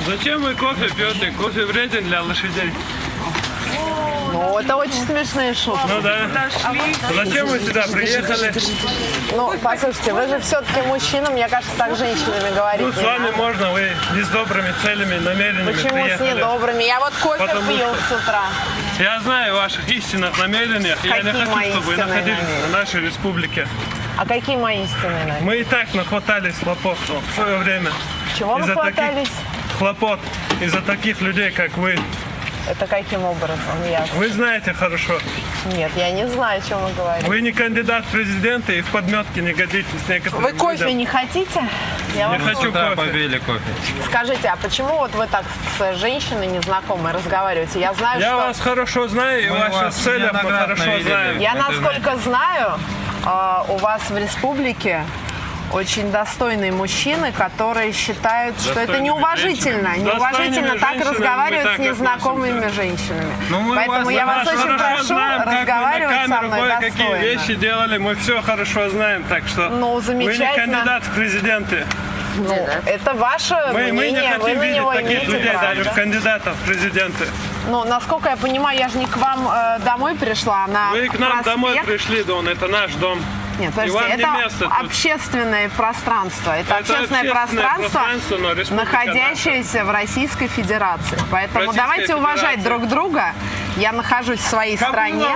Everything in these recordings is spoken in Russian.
Зачем вы кофе пьете? Кофе вреден для лошадей. Ну, это очень смешные шутки. Ну да. Зачем вы сюда приехали? Ну, послушайте, вы же все-таки мужчина, мне кажется, так с женщинами говорить. Ну, с вами можно, вы не с добрыми целями, намерениями Почему приехали. с недобрыми? Я вот кофе пью с утра. Я знаю о ваших истинных намерениях. Я не хочу, чтобы вы находились на нашей республике. А какие мои истинные намерения? Мы и так нахватались хлопот в свое время. Чего вы хватались? Хлопот из-за таких людей, как вы. Это каким образом? Вы знаете хорошо. Нет, я не знаю, о чем вы говорите. Вы не кандидат в президенты и в подметке не годитесь некоторым. Вы кофе не хотите? Я не хочу кофе. Скажите, а почему вот вы так с женщиной незнакомой разговариваете? Я знаю, я что... вас хорошо знаю, и ваши цели мы хорошо знаем. Я, насколько знаю, у вас в республике очень достойные мужчины, которые считают, что это неуважительно. Неуважительно так разговаривать с незнакомыми женщинами. Поэтому я вас очень прошу разговаривать со мной достойно. Какие вещи делали, мы все хорошо знаем, так что вы не кандидат в президенты. Ну, это ваше мнение, мы не хотим вы на видеть него таких имеете людей, право. даже кандидатов в президенты. Ну, насколько я понимаю, я же не к вам домой пришла, а на Вы к нам проспект. домой пришли, Дон, это наш дом. Нет, подождите, это общественное пространство. Это общественное пространство, находящееся в Российской Федерации. Поэтому давайте уважать друг друга. Я нахожусь в своей стране.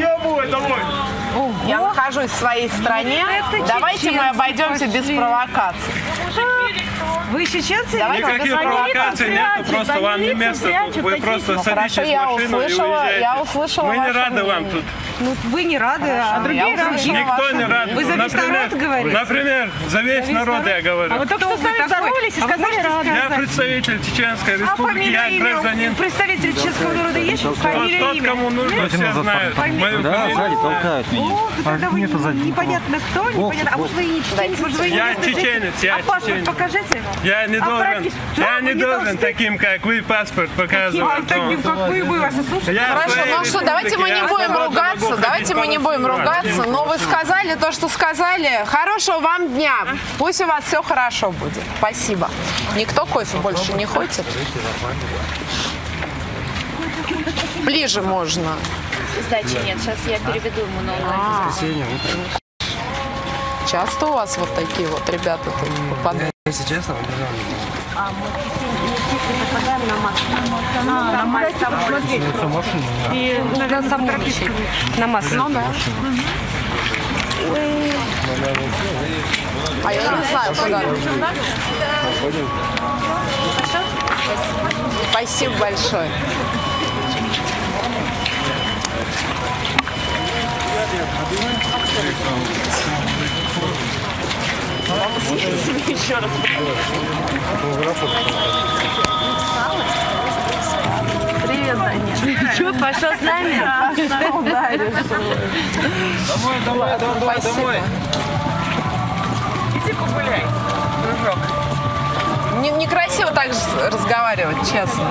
Я нахожусь в своей стране. Давайте мы обойдемся без провокаций. Вы чеченцы? Никаких провокаций нет, просто вам не место тут. Вы просто садитесь в машину и уезжаете. Я услышала Мы не ваше рады вам мнение. тут. Ну, вы не рады, а другие рады. Никто не рад. Вы за весь народ говорите? Например, за весь народ я говорю. А вы только что с нами здоровались и сказали рады. Я представитель Чеченской Республики, я гражданин. Представитель чеченского народа есть? Фамилия, Тот, имя? кому нужно, все знают. Да, сзади толкают меня. Тогда вы непонятно кто, непонятно. А может вы и не чеченец? Может, вы Я чеченец, я А паспорт чеченец. покажите. Я не должен таким, как вы, паспорт показывать. Таким, как вы вас слушаете. Хорошо, ну что, давайте мы не будем ругаться. Давайте мы не будем ругаться. Но вы сказали то, что сказали. Хорошего вам дня. Пусть у вас все хорошо будет. Спасибо. Никто кофе больше не хочет? Ближе можно. Сдачи нет, сейчас я переведу ему на онлайн. Часто у вас вот такие вот ребята тут попадают? Если честно, Попадаем на массу. На массу там смотреть. И надо сам прописку. На массу. Ну да. А я не знаю, куда. Спасибо большое. Еще раз. Привет, Даня. Что, пошел с нами? Домой. Иди погуляй, дружок. Некрасиво так разговаривать, честно.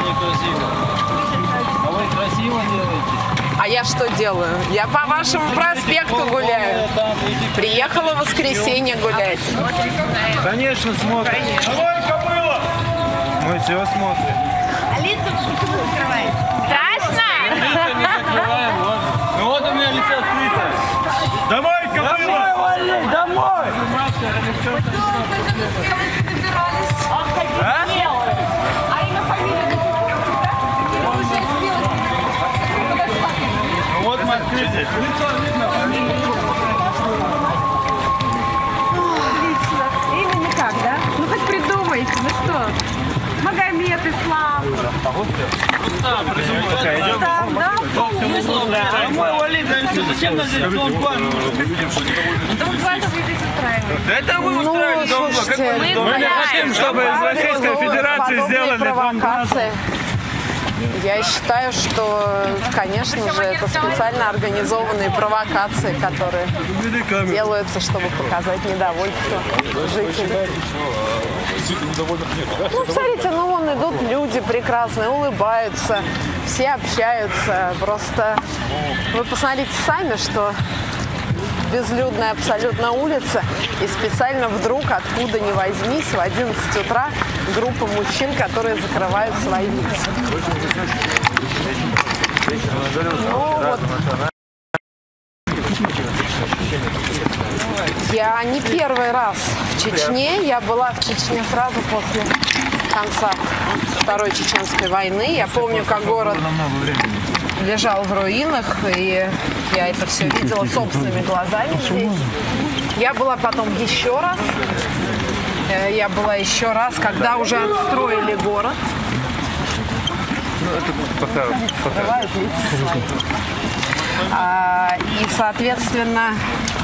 А вы красиво делаете. А я что делаю? Я по вашему проспекту гуляю. Приехала в воскресенье гулять. Конечно, смотрим. Давай, кобыла! Мы все смотрим. А лица почему закрываете? Страшно? Лица не закрываем, вот. Ну вот у меня лицо открыто. Давай, кобыла! Домой, Валерий, домой! А имя, фамилия? Вот мы открыты. Лицо видно. Именно как, да? Ну хоть придумайте, ну что? Магомед, Ислам. Там, да? Домой, Валерий, зачем нас здесь дом план? Дом план вы устраиваете. Это вы устраивали дом план. Мы не хотим, чтобы из Российской Федерации сделали провокации. Я считаю, что, конечно же, это специально организованные провокации, которые делаются, чтобы показать недовольство жителей. Ну, смотрите, ну вон идут люди прекрасные, улыбаются, все общаются. Просто вы посмотрите сами, что безлюдная абсолютно улица, и специально вдруг, откуда ни возьмись, в 11 утра группа мужчин, которые закрывают свои лица. Ну, вот. Я не первый раз в Чечне. Я была в Чечне сразу после конца Второй Чеченской войны. Я помню, как город лежал в руинах, и я это все видела собственными глазами здесь. Я была потом еще раз. Я была еще раз, когда уже отстроили город. Открывают лица свои. И, соответственно,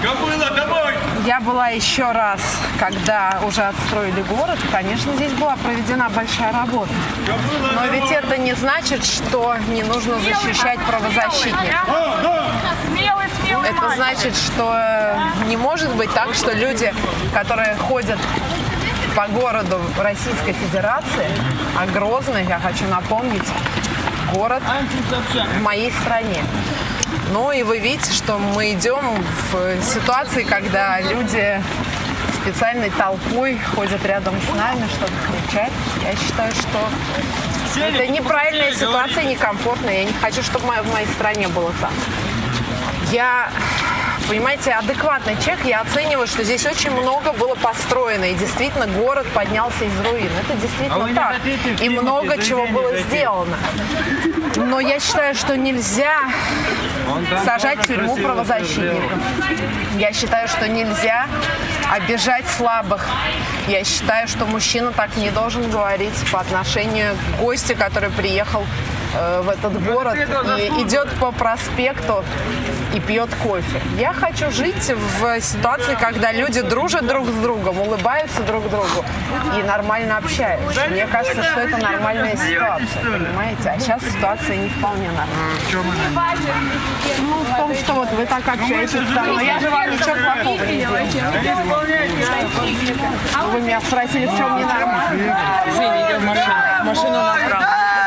я была еще раз, когда уже отстроили город. Конечно, здесь была проведена большая работа. Но ведь это не значит, что не нужно защищать правозащитников. Это значит, что не может быть так, что люди, которые ходят по городу Российской Федерации, а Грозный, я хочу напомнить, город в моей стране. Ну и вы видите, что мы идем в ситуации, когда люди специальной толпой ходят рядом с нами, что-то кричат. Я считаю, что это неправильная ситуация, некомфортная. Я не хочу, чтобы в моей стране было так. Я, понимаете, адекватный человек, я оцениваю, что здесь очень много было построено, и действительно город поднялся из руин. Это действительно так. И много чего было сделано. Но я считаю, что нельзя сажать в тюрьму правозащитников. Я считаю, что нельзя обижать слабых. Я считаю, что мужчина так не должен говорить по отношению к гостю, который приехал в этот город и идет по проспекту и пьет кофе. Я хочу жить в ситуации, когда люди дружат друг с другом, улыбаются друг другу и нормально общаются. Мне кажется, что это нормальная ситуация, понимаете? А сейчас ситуация не вполне нормальная. Ну, в том, что вот вы так общаетесь со мной, я же вам ничего плохого не делала. Вы меня спросили, в чем ненормально. Машину направо.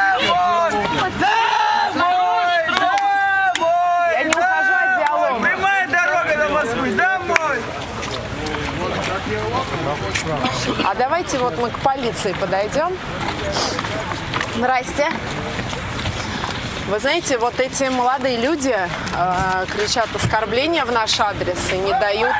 Я не ухожу от диалога. Прямая дорога до Москвы, домой! А давайте вот мы к полиции подойдем. Здрасте. Вы знаете, вот эти молодые люди кричат оскорбления в наш адрес и не дают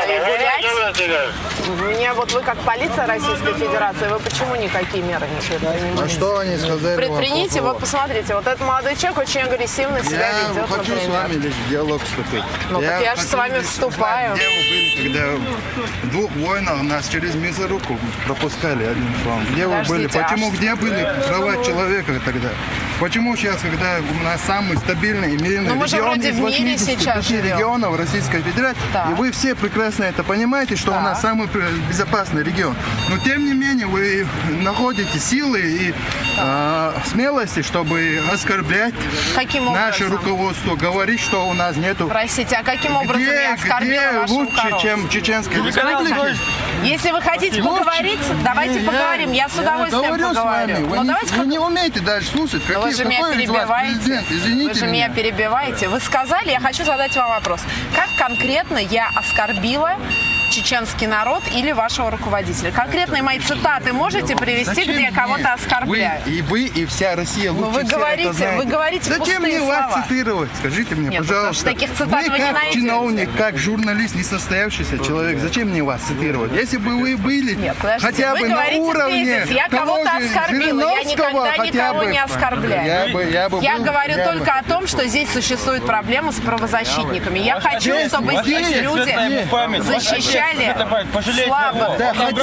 гулять. Мне вот вы как полиция Российской Федерации, вы почему никакие меры не предпринимаете? А что они сказали? Предпринимите, вот посмотрите, вот этот молодой человек очень агрессивно себя ведет, Я хочу например. с вами лишь в диалог вступить. Ну так я же с вами вступаю. Где вы были, когда в двух войнах нас через мясорубку пропускали, одним словом? Где вы были? Почему, где были права человека тогда? Почему сейчас, когда у нас самый стабильный и мирный регион из 85 регионов Российской Федерации, и вы все прекрасно это понимаете, что у нас самый безопасный регион. Но тем не менее вы находите силы и смелости, чтобы оскорблять наше руководство, говорить, что у нас нету. Простите, а каким образом я оскорбила ваше руководство? Лучше, чем Чеченская Республика? Если вы хотите поговорить, давайте поговорим. Я с удовольствием поговорю. Вы не умеете даже слушать. Вы же меня перебиваете. Извините Вы же меня перебиваете. Вы сказали, я хочу задать вам вопрос. Как конкретно я оскорбила чеченский народ или вашего руководителя? Конкретные мои цитаты можете привести, где я кого-то оскорбляю? Вы и вся Россия лучше вы говорите, это вы говорите Зачем пустые мне слова? вас цитировать? Скажите мне, Нет, пожалуйста. Таких цитат вы не как найдете. чиновник, как журналист, несостоявшийся человек, зачем мне вас цитировать? Если бы вы были хотя бы на уровне я кого-то оскорбила, я никогда никого не оскорбляю. Я говорю только о том, что здесь существует проблема с правозащитниками. Я хочу, чтобы здесь люди защищали слабых,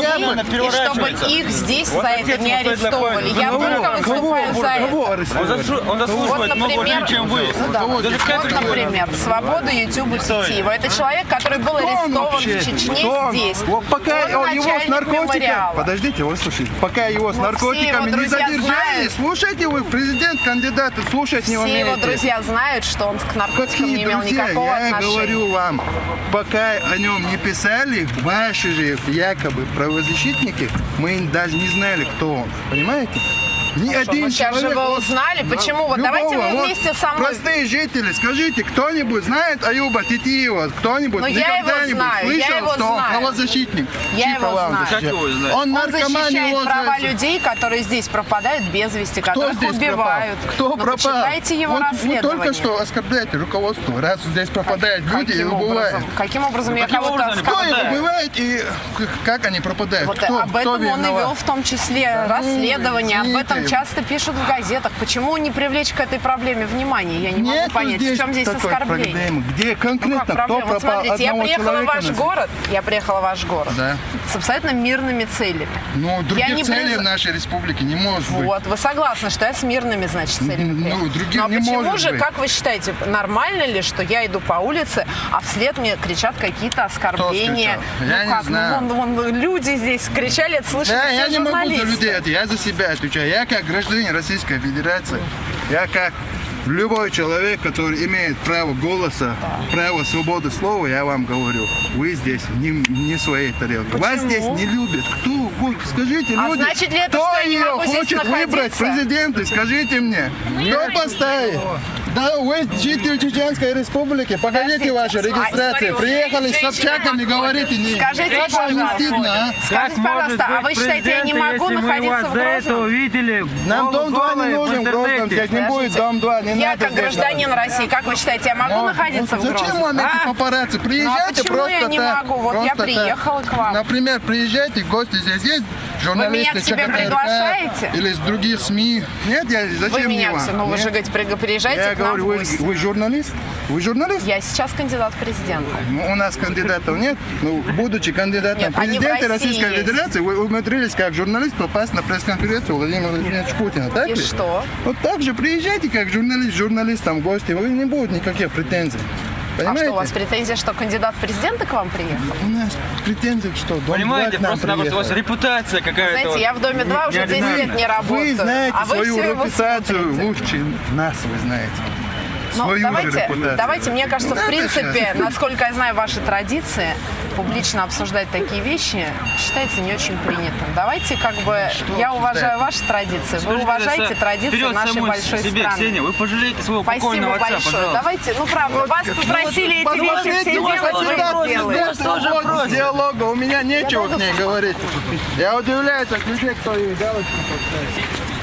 и чтобы их здесь за это не арестовывали. Я только выступаю за это. Он заслуживает много больше, чем вы. Вот, например, свободу YouTube Сетиева. Это человек, который был арестован в Чечне здесь. Пока его с наркотиками... Подождите, вот слушайте. Пока его с наркотиками не задержали, слушайте вы, президент, кандидат, слушать не умеете. Все его друзья знают, что он к наркотикам не имел никакого отношения. Я говорю вам, пока о нем не писали, ваши же якобы правозащитники, мы даже не знали, кто он. Понимаете? Ни один Сейчас же человек... вы узнали, почему? Вот давайте вы вместе со мной... Простые жители, скажите, кто-нибудь знает Аюба Титиева? Кто-нибудь Ну, я его никогда-нибудь знаю, я слышал, его что он знаю. правозащитник? Я Чьи его права он знаю. защищает? Как его знать? Он Он наркоман, защищает его права ответственность. людей, которые здесь пропадают без вести, Кто которых здесь убивают. пропал? Кто Ну, пропал? почитайте его Вы расследование. только что оскорбляете руководство, раз здесь пропадают люди и убывают. Каким образом я каким кого-то образом? Кто их оскорбляю? убивает и как они пропадают? Вот Кто? об Кто этом он и виноват? вел в том числе расследование, об этом извините. часто пишут в газетах. Почему не привлечь к этой проблеме внимание? Я не могу Нету понять, в чем здесь такой оскорбление. проблемы. Где Ну конкретно как кто проблема? Вот пропал? смотрите, я Одного приехала в человека ваш на- город, Да. с абсолютно мирными целями. Ну, Я других не целей приз- в нашей республике не может быть. Вот, вы согласны, что я с мирными, значит, целями Ну, приехала? другим Но не почему может же, быть. как вы считаете, нормально ли, что я иду по улице, а вслед мне кричат какие-то оскорбления? кричал? Я не знаю. Ну, вон люди здесь кричали, это слышали Да, все я не могу за журналисты. людей, я за себя отвечаю. Я как гражданин Российской Федерации, я как любой человек, который имеет право голоса, право свободы слова, я вам говорю, вы здесь не своей тарелки. Вас здесь не любят. Кто? Вы скажите, А люди, значит ли это, кто что я не ее могу здесь хочет выбрать находиться? президентом? Скажите мне, кто поставит? Да, вы житель Чеченской Республики, покажите ваши регистрации. Приехали с Собчаками, говорите, не. Скажите, Как вам не пожалуйста. стыдно, а? Скажите, пожалуйста, а вы считаете, я не могу находиться в Грозном? увидели. Нам дом 2 не нужен в Грозном, здесь не будет дом 2, не Я надо как здесь гражданин России, как вы считаете, я могу находиться в Зачем Грозном? вам эти папарацци? Приезжайте почему просто я не так. могу? Вот я просто приехала так. к вам. Например, приезжайте, гости здесь есть, журналисты Вы меня к себе ЧКТРК приглашаете? или с других СМИ. Нет, зачем Вы мне меня, вам? ну вы же Нет? говорите, приезжайте Я к нам говорю, в гости. вы журналист? Вы журналист? Я сейчас кандидат в президенты. Ну, у нас кандидатов нет. Ну, будучи кандидатом Нет, в они в президенты России Российской есть. Федерации, вы умудрились как журналист попасть на пресс-конференцию Владимира Владимировича Путина. Так И ли? что? Вот так же приезжайте как журналист, журналистам в гости. Вы не будет никаких претензий. А Понимаете? что, у вас претензия, что кандидат в президенты к вам приехал? У нас претензий, что дом Понимаете, 2 к нам просто-напросто у вас приехал. репутация какая-то. Знаете, вот. я в доме 2 уже 10 лет не работаю. Вы знаете а вы свою все его репутацию смотрите. лучше нас, вы знаете. Ну, Свою же репутацию. давайте, мне кажется, в Да, принципе, сейчас. насколько я знаю ваши традиции, публично обсуждать такие вещи считается не очень принятым. Давайте, как бы, я уважаю ваши традиции, вы Скажите, уважаете за- традиции вперед нашей самой большой себе, страны. Ксения, вы пожалеете своего Спасибо покойного отца, большое. пожалуйста. Давайте, ну правда, вас попросили эти вещи все делать, вы их делаете. Вот диалога, у меня нечего к ней говорить. Я удивляюсь от людей, кто ей галочку поставит.